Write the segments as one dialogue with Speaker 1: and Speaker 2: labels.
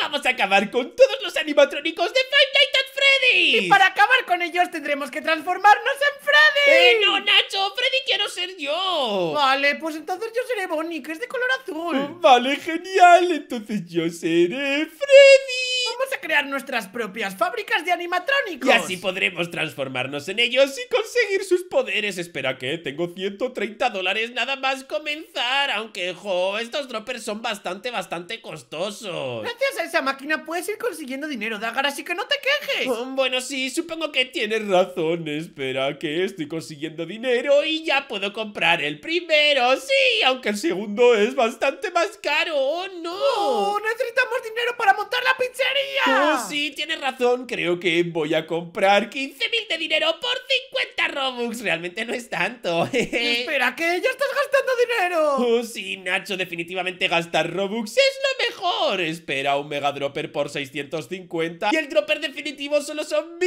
Speaker 1: vamos a acabar con todos los animatrónicos de Five Nights at Freddy's.
Speaker 2: Y para acabar con ellos tendremos que transformarnos en Freddy.
Speaker 1: No, Nacho, Freddy quiero ser yo.
Speaker 2: Vale, pues entonces yo seré Bonnie, que es de color azul.
Speaker 1: Vale, genial, entonces yo seré Freddy.
Speaker 2: Vamos a crear nuestras propias fábricas de animatrónicos.
Speaker 1: Y así podremos transformarnos en ellos y conseguir sus poderes. Espera, que tengo $130 nada más comenzar. Aunque, estos droppers son bastante costosos.
Speaker 2: Gracias a esa máquina puedes ir consiguiendo dinero, Dagger, así que no te quejes.
Speaker 1: Bueno, sí, supongo que tienes razón. Espera, que estoy consiguiendo dinero y ya puedo comprar el primero. Sí, aunque el segundo es bastante más caro. ¡Oh, no!
Speaker 2: ¡Oh, necesitamos dinero para montar la pizzería!
Speaker 1: Oh, sí, tienes razón. Creo que voy a comprar 15.000 de dinero por 50 Robux. Realmente no es tanto.
Speaker 2: Espera, que ya estás gastando dinero.
Speaker 1: Oh, sí, Nacho, definitivamente gastar Robux es lo mejor. Espera, un Mega Dropper por 650 y el Dropper definitivo solo son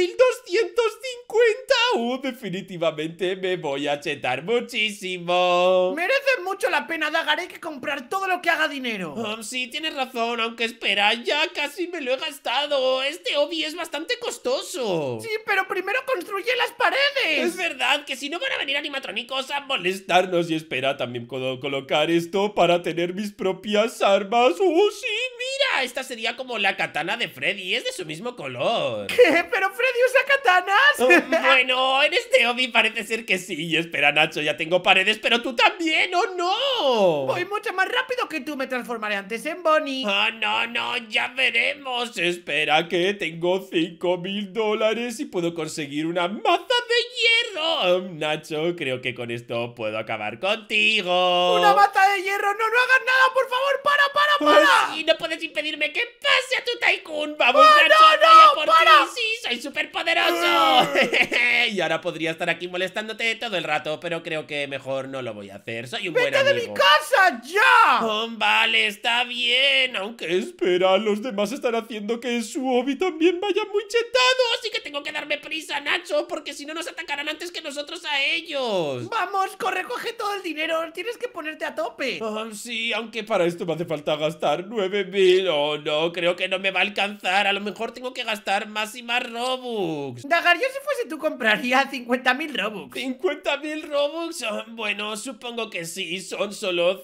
Speaker 1: 1250. Definitivamente me voy a chetar muchísimo.
Speaker 2: Merece mucho la pena, Dagger, hay que comprar todo lo que haga dinero.
Speaker 1: Sí, tienes razón, aunque espera, ya casi me lo he gastado. Este obby es bastante costoso.
Speaker 2: Sí, pero primero construye las paredes.
Speaker 1: Es verdad que si no van a venir animatrónicos a molestarnos. Y espera, también puedo colocar esto para tener mis propias armas. ¡Oh, sí! Mira, esta sería como la katana de Freddy, es de su mismo color.
Speaker 2: ¿Qué? ¿Pero Freddy usa katanas?
Speaker 1: Bueno, en este hobby parece ser que sí. Y espera, Nacho, ya tengo paredes, pero tú también, ¿o no?
Speaker 2: Voy mucho más rápido que tú, me transformaré antes en Bonnie.
Speaker 1: No, ya veremos. Espera, que tengo $5.000 y puedo conseguir una maza de hierro. Nacho, creo que con esto puedo acabar contigo.
Speaker 2: ¡Una bata de hierro! ¡No hagas nada! ¡Por favor, para!
Speaker 1: Sí, no puedes impedirme que pase a tu Tycoon. ¡Vamos,
Speaker 2: ¡Ah,
Speaker 1: Nacho!
Speaker 2: no,
Speaker 1: ¡Voy a por
Speaker 2: para!
Speaker 1: ti! ¡Sí, soy súper poderoso! Y ahora podría estar aquí molestándote todo el rato, pero creo que mejor no lo voy a hacer. Soy un buen
Speaker 2: ¡Vete
Speaker 1: amigo.
Speaker 2: de mi casa, ya!
Speaker 1: Vale, está bien. Aunque espera, los demás están haciendo que su hobby también vaya muy chetado. Así que tengo que darme prisa, Nacho, porque si no nos atacarán antes que nosotros a ellos.
Speaker 2: Vamos, corre, coge todo el dinero. Tienes que ponerte a tope.
Speaker 1: Sí, aunque para esto me hace falta gastar 9.000. Oh, no, creo que no me va a alcanzar. A lo mejor tengo que gastar más y más Robux.
Speaker 2: Dagger, yo si fuese tú compraría 50.000 Robux.
Speaker 1: ¿50.000 Robux? Bueno, supongo que sí, son solo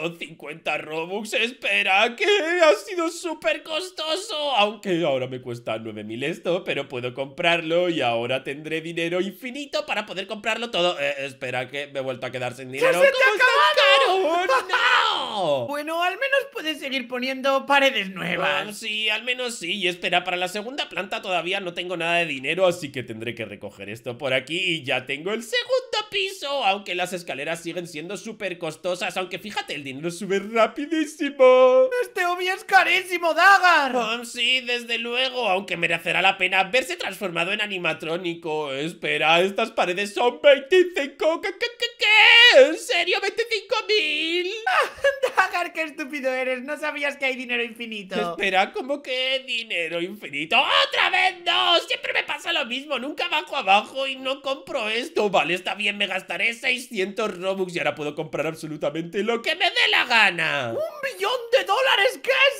Speaker 1: 150 Robux. Espera, que ha sido súper costoso. Aunque ahora me cuesta 9.000 esto, pero puedo comprarlo y ahora tendré dinero infinito para poder comprarlo todo. Espera, que me he vuelto a quedar sin dinero.
Speaker 2: ¡Ya se te ha
Speaker 1: ¿Cómo
Speaker 2: acabado!
Speaker 1: es tan caro? ¡No!
Speaker 2: Bueno, al menos puedes seguir poniendo paredes nuevas.
Speaker 1: Sí, al menos sí. Y espera, para la segunda planta todavía no tengo nada de dinero, así que tendré que recoger esto por aquí y ya tengo el segundo piso. Aunque las escaleras siguen siendo súper costosas. Aunque fíjate, el dinero sube rapidísimo.
Speaker 2: Este hobby es carísimo, Dagger.
Speaker 1: Sí, desde luego. Aunque merecerá la pena verse transformado en animatrónico. Espera, estas paredes son 25. ¿Qué? ¿En serio? ¿25.000?
Speaker 2: Dagger, qué estúpido eres. No sabías que hay dinero infinito.
Speaker 1: Espera, ¿cómo que dinero infinito? ¡Otra vez no! Siempre me pasa lo mismo. Nunca bajo abajo y no compro esto. Vale, está bien, me gastaré 600 Robux y ahora puedo comprar absolutamente lo que me dé la gana.
Speaker 2: ¡1 billón de dólares! ¿Qué es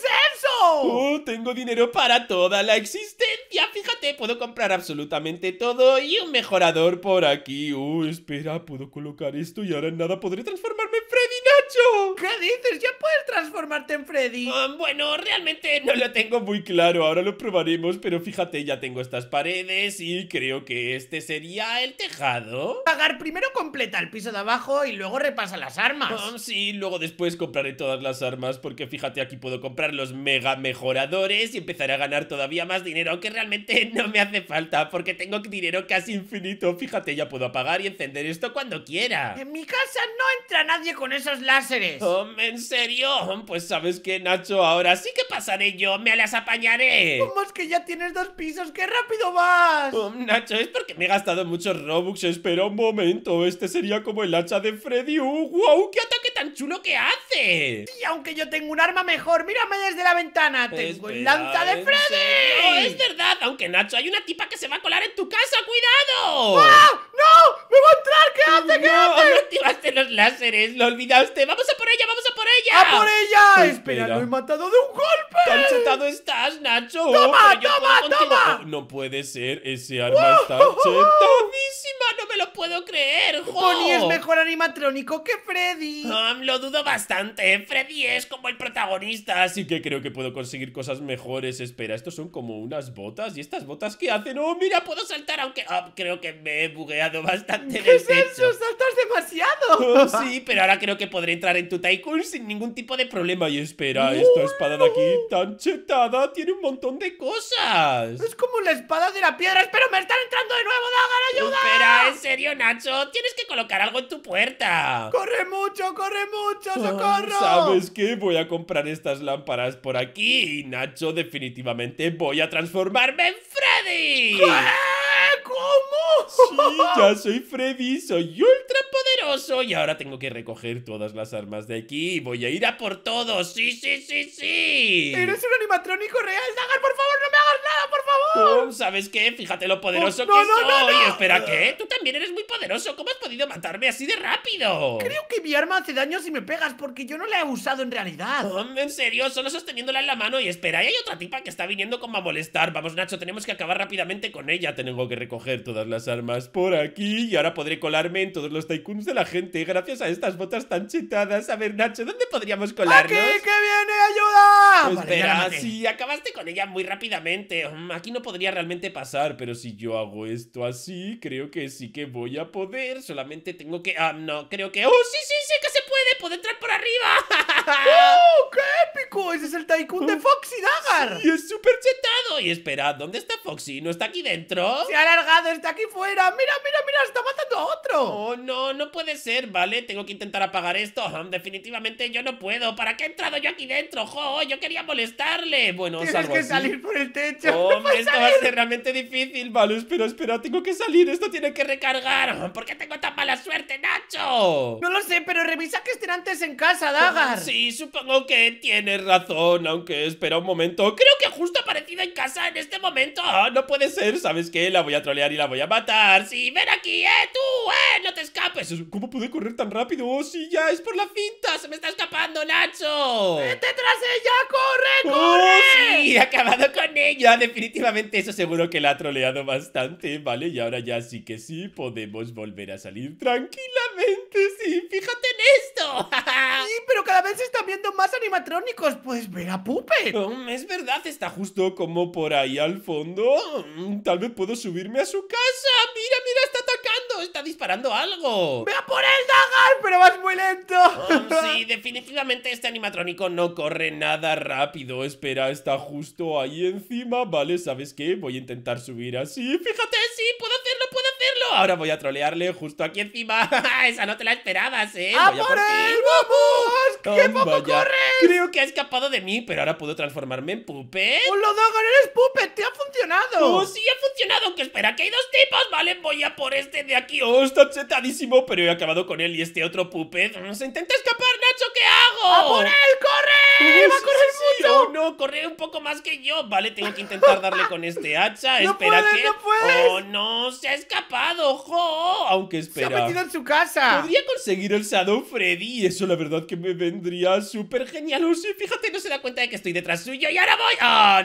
Speaker 2: eso?
Speaker 1: Tengo dinero para toda la existencia. Fíjate, puedo comprar absolutamente todo y un mejorador por aquí. Espera, puedo colocar esto y ahora en nada podré transformarme en Freddy, Nacho.
Speaker 2: ¿Qué dices? ¿Ya puedes transformarte en Freddy?
Speaker 1: Bueno, realmente no lo tengo muy claro. Ahora lo probaremos, pero fíjate, ya tengo estas paredes y creo que este sería el tejado.
Speaker 2: Dagger, primero completa el piso de abajo y luego repasa las armas.
Speaker 1: Sí, luego después compraré todas las armas porque fíjate, aquí puedo comprar los mega mejoradores y empezaré a ganar todavía más dinero, aunque realmente no me hace falta porque tengo dinero casi infinito. Fíjate, ya puedo apagar y encender esto cuando quiera.
Speaker 2: En mi casa no entra nadie con esos láseres.
Speaker 1: ¿En serio? Pues sabes que, Nacho, ahora sí que pasaré yo, me las apañaré.
Speaker 2: ¿Cómo es que ya tienes 2 pisos? ¡Qué rápido vas!
Speaker 1: Nacho, es porque me he gastado muchos Robux. Espera un momento, este sería como el hacha de Freddy. ¡Wow! ¡Qué ataque tan chulo que hace!
Speaker 2: Y aunque yo tengo un arma mejor, mírame desde la ventana. Tengo el lanza de
Speaker 1: ¿en
Speaker 2: Freddy.
Speaker 1: serio? Es verdad, aunque Nacho, hay una tipa que se va a colar en tu casa. ¡Cuidado!
Speaker 2: ¡Ah! ¡No! ¡Me va a entrar! ¿Qué hace? ¿Qué
Speaker 1: No,
Speaker 2: hace?
Speaker 1: no activaste los láseres, lo olvidaste. ¡Vamos a por ella, vamos a por ella!
Speaker 2: ¡A por ella!
Speaker 1: Espera.
Speaker 2: Espera, lo he matado de un golpe.
Speaker 1: ¡Tan chetado estás, Nacho!
Speaker 2: ¡Toma,
Speaker 1: Pero yo puedo
Speaker 2: toma,
Speaker 1: contigo.
Speaker 2: toma!
Speaker 1: Oh, no puede ser, ese arma está chetadísima. No me lo puedo creer, jo.
Speaker 2: Bonnie es mejor animatrónico que Freddy.
Speaker 1: Lo dudo bastante. Freddy es como el protagonista, así que creo que puedo conseguir cosas mejores. Espera, estos son como unas botas. ¿Y estas botas qué hacen? ¡Oh, mira, puedo saltar! Aunque creo que me he bugueado bastante en
Speaker 2: ¿Qué
Speaker 1: el
Speaker 2: es
Speaker 1: techo.
Speaker 2: eso? ¡Saltas demasiado!
Speaker 1: Oh, sí, pero ahora creo que podré entrar en tu Tycoon sin ningún tipo de problema. Y espera, esta espada de aquí tan chetada tiene un montón de cosas.
Speaker 2: Es como la espada de la piedra. ¡Espera, me están entrando de nuevo! ¡Dagar, ayuda!
Speaker 1: Espera, en serio, Nacho, tienes que colocar algo en tu puerta.
Speaker 2: ¡Corre mucho, socorro!
Speaker 1: ¿Sabes qué? Voy a comprar estas lámparas por aquí y Nacho, definitivamente voy a transformarme en Freddy.
Speaker 2: ¿Cómo?
Speaker 1: Sí, ya soy Freddy, soy ultra poderoso y ahora tengo que recoger todas las armas de aquí y voy a ir a por todos. Sí.
Speaker 2: Eres un animatrónico real, Dagar, por favor, no me hagas nada, por favor.
Speaker 1: ¿Sabes qué? Fíjate lo poderoso
Speaker 2: No,
Speaker 1: que
Speaker 2: no, no,
Speaker 1: soy.
Speaker 2: no.
Speaker 1: Espera, ¿qué? Tú también eres muy poderoso. ¿Cómo has podido matarme así de rápido?
Speaker 2: Creo que mi arma hace daño si me pegas porque yo no la he usado en realidad.
Speaker 1: En serio, solo sosteniéndola en la mano. Y espera, y hay otra tipa que está viniendo como a molestar. Vamos, Nacho, tenemos que acabar rápidamente con ella. Tengo que recoger todas las armas por aquí y ahora podré colarme en todos los tycoons de la gente gracias a estas botas tan chetadas. A ver, Nacho, ¿dónde podríamos colarnos?
Speaker 2: ¡Aquí, que viene! ¡Ayuda! Vale, ya la
Speaker 1: Espera,
Speaker 2: maté.
Speaker 1: sí, acabaste con ella muy rápidamente. Aquí no podría realmente pasar, pero si yo hago esto así, creo que sí que voy a poder. Solamente tengo que... no, creo que... ¡Oh, sí, que se puede! ¡Puedo entrar por arriba!
Speaker 2: ¡Oh, qué épico! Ese es el Tycoon de Foxy, Dagar.
Speaker 1: ¡Y es súper chetado! Y espera, ¿dónde está Foxy? ¿No está aquí dentro?
Speaker 2: Se ha alargado, está aquí fuera. Mira, está matando a otro.
Speaker 1: Oh, no puede ser, ¿vale? Tengo que intentar apagar esto. Definitivamente yo no puedo. ¿Para qué he entrado yo aquí dentro? ¡Jo! Yo quería molestarle. Bueno,
Speaker 2: Tienes
Speaker 1: salgo
Speaker 2: que
Speaker 1: así.
Speaker 2: salir por el techo.
Speaker 1: Hombre, esto va a ser realmente difícil. Vale, espera, tengo que salir. Esto tiene que recargar. ¿Por qué tengo tan mala suerte, Nacho?
Speaker 2: No lo sé, pero revisa que estén antes en casa, Dagar.
Speaker 1: Sí, supongo que tienes razón. Aunque espera un momento. Creo que justo ha aparecido en casa en este momento. No puede ser. ¿Sabes qué? La voy a trolear y la voy a matar. Sí, ven aquí, tú, no te escapes. ¿Cómo puede correr tan rápido? Oh, sí, ya, es por la cinta. Se me está escapando, Nacho.
Speaker 2: ¡Vete tras ella! ¡Corre!
Speaker 1: ¡Oh, sí! He acabado con ella. Definitivamente eso seguro que la ha troleado bastante. Vale, y ahora ya sí que sí podemos volver a salir tranquilamente. Sí, fíjate en esto.
Speaker 2: Sí, pero cada vez se están viendo más animatrónicos. Pues ver a Puppet.
Speaker 1: Es verdad, está justo como por ahí al fondo. Tal vez puedo subirme a su casa. Mira, está atacando. Está disparando algo.
Speaker 2: ¡Ve a por él, Dagar! ¡Pero vas muy lento!
Speaker 1: Sí, definitivamente este animatrónico no corre nada rápido. Espera, está justo ahí encima. Vale, ¿sabes qué? Voy a intentar subir así. Fíjate, sí, puedo hacerlo. Ahora voy a trolearle justo aquí encima. Esa no te la esperabas,
Speaker 2: ¡A
Speaker 1: Voy a
Speaker 2: por
Speaker 1: ti.
Speaker 2: él! ¡Vamos! ¡Qué poco
Speaker 1: Vaya.
Speaker 2: corres!
Speaker 1: Creo que ha escapado de mí, pero ahora puedo transformarme en Puppet.
Speaker 2: ¡Hola, Dagar! ¡Eres Puppet! ¡Te ha funcionado!
Speaker 1: ¡Oh, sí, ha funcionado! Aunque espera, que hay dos tipos. Vale, voy a por este de aquí. ¡Oh, está chetadísimo! Pero he acabado con él y este otro Puppet se intenta escapar, Nacho. ¿Qué hago?
Speaker 2: ¡A por él! ¡Corre! ¡Va a correr mucho!
Speaker 1: ¡Oh, no! Corre un poco más que yo. Vale, tengo que intentar darle con este hacha.
Speaker 2: ¡No
Speaker 1: Espera,
Speaker 2: puedes,
Speaker 1: ¿qué?
Speaker 2: no puedes!
Speaker 1: ¡Oh, no! ¡Se ha escapado! ¡Jo! Aunque
Speaker 2: ¡Se ha
Speaker 1: espera.
Speaker 2: metido en su casa!
Speaker 1: Podría conseguir el Shadow Freddy y eso la verdad que me vendría súper genial. Oh, sí, fíjate, no se da cuenta de que estoy detrás suyo y ahora voy. ¡Oh,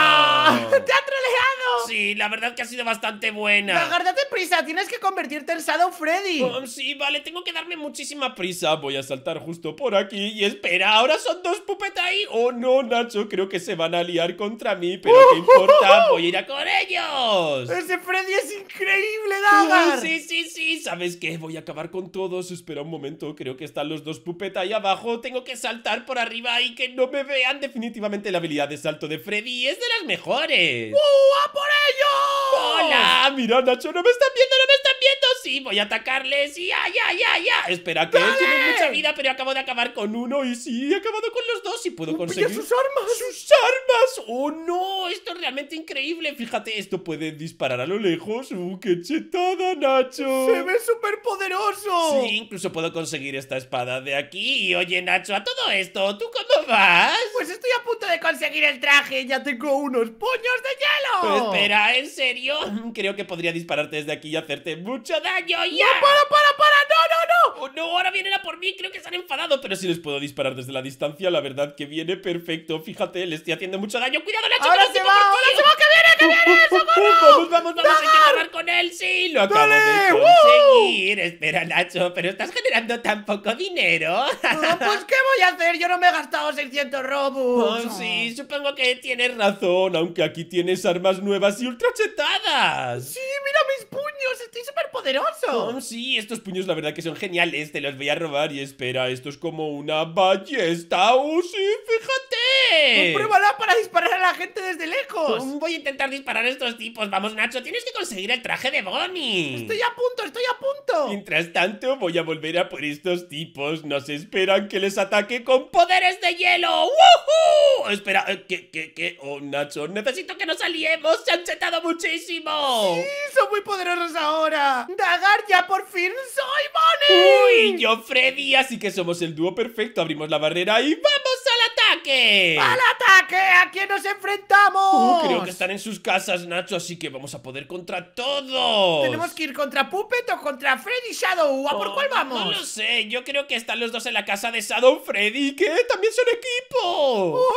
Speaker 1: no!
Speaker 2: ¡Te ha troleado!
Speaker 1: Sí, la verdad que ha sido bastante buena.
Speaker 2: Dagar, date prisa, tienes que convertirte en Shadow Freddy.
Speaker 1: Sí, vale, tengo que darme muchísima prisa. Voy a saltar justo por aquí y espera, ahora son dos Puppet ahí. Oh, no, Nacho, creo que se van a liar contra mí, pero ¿qué importa? Voy a ir a con ellos.
Speaker 2: Ese Freddy es increíble, Dagar.
Speaker 1: Sí, ¿sabes qué? Voy a acabar con todos. Espera un momento, creo que están los dos Puppet ahí abajo. Tengo que saltar por arriba y que no me vean. Definitivamente la habilidad de salto de Freddy es de las mejores.
Speaker 2: ¡A por ellos!
Speaker 1: ¡Hola! Mira, Nacho, no me están viendo. Sí, voy a atacarles. Y ya. Espera, que tienen mucha vida, pero acabo de acabar con uno. Y sí, he acabado con los dos y puedo conseguir
Speaker 2: ¡Pilla sus armas!
Speaker 1: ¡Sus armas! ¡Oh, no! Esto es realmente increíble. Fíjate, esto puede disparar a lo lejos. ¡Qué chetada, Nacho!
Speaker 2: ¡Se ve súper poderoso!
Speaker 1: Sí, incluso puedo conseguir esta espada de aquí. Y oye, Nacho, a todo esto, ¿tú cómo vas?
Speaker 2: Pues estoy a punto de conseguir el traje. Ya tengo unos puños de hielo.
Speaker 1: Espera, ¿en serio? Creo que podría dispararte desde aquí y hacerte mucho daño. ¡Ya!
Speaker 2: ¡No, para! ¡No!
Speaker 1: Oh, no, ahora vienen a por mí, creo que se han enfadado. Pero si les puedo disparar desde la distancia, la verdad que viene perfecto. Fíjate, le estoy haciendo mucho daño. ¡Cuidado, Nacho!
Speaker 2: ¡Ahora se va! ¡Que viene! ¡Socorro!
Speaker 1: Vamos, hay que acabar con él. Sí, lo acabo de
Speaker 2: ¡Dale!
Speaker 1: conseguir. Espera, Nacho, pero estás generando tan poco dinero.
Speaker 2: Pues ¿qué voy a hacer? Yo no me he gastado 600 Robux.
Speaker 1: Oh, sí, supongo que tienes razón, aunque aquí tienes armas nuevas y ultrachetadas.
Speaker 2: Sí, mira mis puños, estoy súper poderoso.
Speaker 1: Oh, sí, estos puños la verdad que son geniales, te los voy a robar. Y espera, esto es como una ballesta. ¡Oh, sí, fíjate!
Speaker 2: Pruébala para disparar a la gente desde lejos.
Speaker 1: Voy a intentar disparar a estos tipos. Vamos, Nacho, tienes que conseguir el traje de Bonnie.
Speaker 2: Estoy a punto.
Speaker 1: Mientras tanto, voy a volver a por estos tipos. Nos esperan que les ataque con poderes de hielo. ¡Woohoo! Espera, ¿qué? Oh, Nacho, necesito que nos aliemos. Se han chetado muchísimo.
Speaker 2: Sí, son muy poderosos ahora. Dagar, ya por fin soy Bonnie.
Speaker 1: Uy, yo Freddy, así que somos el dúo perfecto. Abrimos la barrera y ¡vamos al ataque!
Speaker 2: ¡Al ataque! ¿A quién nos enfrentamos?
Speaker 1: Creo que están en sus casas, Nacho, así que vamos a poder contra todos.
Speaker 2: ¿Tenemos que ir contra Puppet o contra Freddy Shadow? ¿A por cuál vamos?
Speaker 1: No lo sé, yo creo que están los dos en la casa de Shadow Freddy, que también son equipo.
Speaker 2: ¡Oh,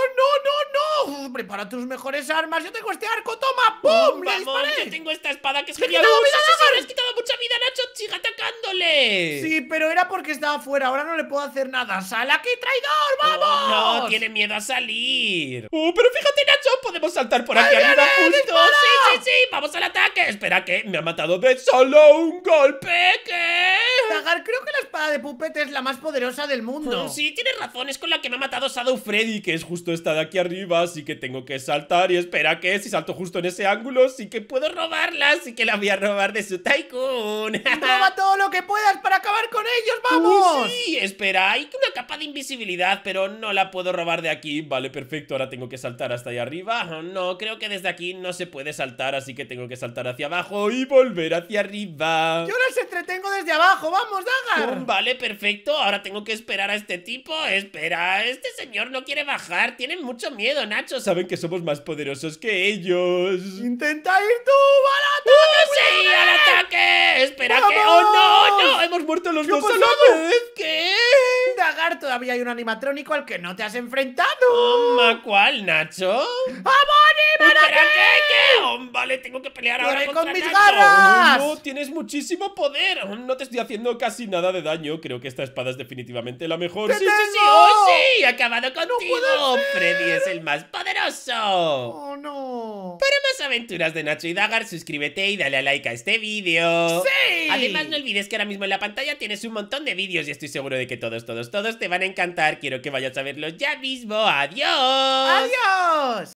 Speaker 2: no! Prepara tus mejores armas. Yo tengo este arco, toma, ¡pum! ¡Le
Speaker 1: Vamos,
Speaker 2: disparé!
Speaker 1: yo tengo esta espada que es
Speaker 2: ¡Le he
Speaker 1: genial.
Speaker 2: quitado
Speaker 1: ¡Oh,
Speaker 2: vida,
Speaker 1: sí,
Speaker 2: Dagar!
Speaker 1: le has quitado mucha vida, Nacho! ¡Sigue atacándole!
Speaker 2: Sí, pero era porque estaba fuera. Ahora no le puedo hacer nada. ¡Sal aquí, traidor!
Speaker 1: Oh,
Speaker 2: ¡Vamos!
Speaker 1: no, tiene miedo a salir. Oh, pero fíjate, Nacho, podemos saltar por aquí
Speaker 2: ¡Ahí
Speaker 1: arriba
Speaker 2: viene!
Speaker 1: justo.
Speaker 2: ¡Dispara!
Speaker 1: Sí, vamos al ataque. Espera, que me ha matado de solo un golpe. ¿Qué?
Speaker 2: Dagar, creo que la espada de Puppet es la más poderosa del mundo.
Speaker 1: Sí, tienes razón, es con la que me ha matado Shadow Freddy, que es justo esta de aquí arriba, así que tengo que saltar. Y espera, que si salto justo en ese ángulo, sí que puedo robarla, así que la voy a robar de su tycoon.
Speaker 2: Roba todo lo que puedas para acabar con ellos, ¡vamos!
Speaker 1: Sí, espera, hay una capa de invisibilidad, pero no la puedo robar de aquí. Vale, perfecto, ahora tengo que saltar hasta ahí arriba. No, creo que desde aquí no se puede saltar, así que tengo que saltar hacia abajo y volver hacia arriba.
Speaker 2: Yo los entretengo desde abajo, ¡vamos, Dagar!
Speaker 1: Vale, perfecto, ahora tengo que esperar a este tipo. Espera, este señor no quiere bajar, tienen mucho miedo, Nacho. Saben que somos más poderosos que ellos.
Speaker 2: ¡Intenta ir tú! ¡Al ataque!
Speaker 1: ¡Sí, al ataque! Espera
Speaker 2: ¡Vamos!
Speaker 1: que... ¡Oh, no! Hemos muerto los dos a
Speaker 2: pasado?
Speaker 1: la vez. ¿Qué?
Speaker 2: Dagar, todavía hay un animatrónico al que no te has enfrentado.
Speaker 1: ¿Cuál, Nacho?
Speaker 2: ¡A Bonnie!
Speaker 1: ¿Espera qué? Vale, tengo que pelear ahora
Speaker 2: ¡Corre
Speaker 1: contra
Speaker 2: con mis
Speaker 1: Nacho.
Speaker 2: garras!
Speaker 1: No, tienes muchísimo poder. No te estoy haciendo casi nada de daño. Creo que esta espada es definitivamente la mejor.
Speaker 2: ¡Te
Speaker 1: ¡Sí!
Speaker 2: tengo!
Speaker 1: ¡Oh, sí! ¡He acabado contigo!
Speaker 2: puede ser.
Speaker 1: ¡Freddy es el más poderoso!
Speaker 2: ¡Oh, no!
Speaker 1: Para más aventuras de Nacho y Dagar, suscríbete y dale a like a este vídeo.
Speaker 2: ¡Sí!
Speaker 1: Además, no olvides que ahora mismo en la pantalla tienes un montón de vídeos y estoy seguro de que todos te van a encantar. Quiero que vayas a verlos ya mismo. ¡Adiós!
Speaker 2: ¡Adiós!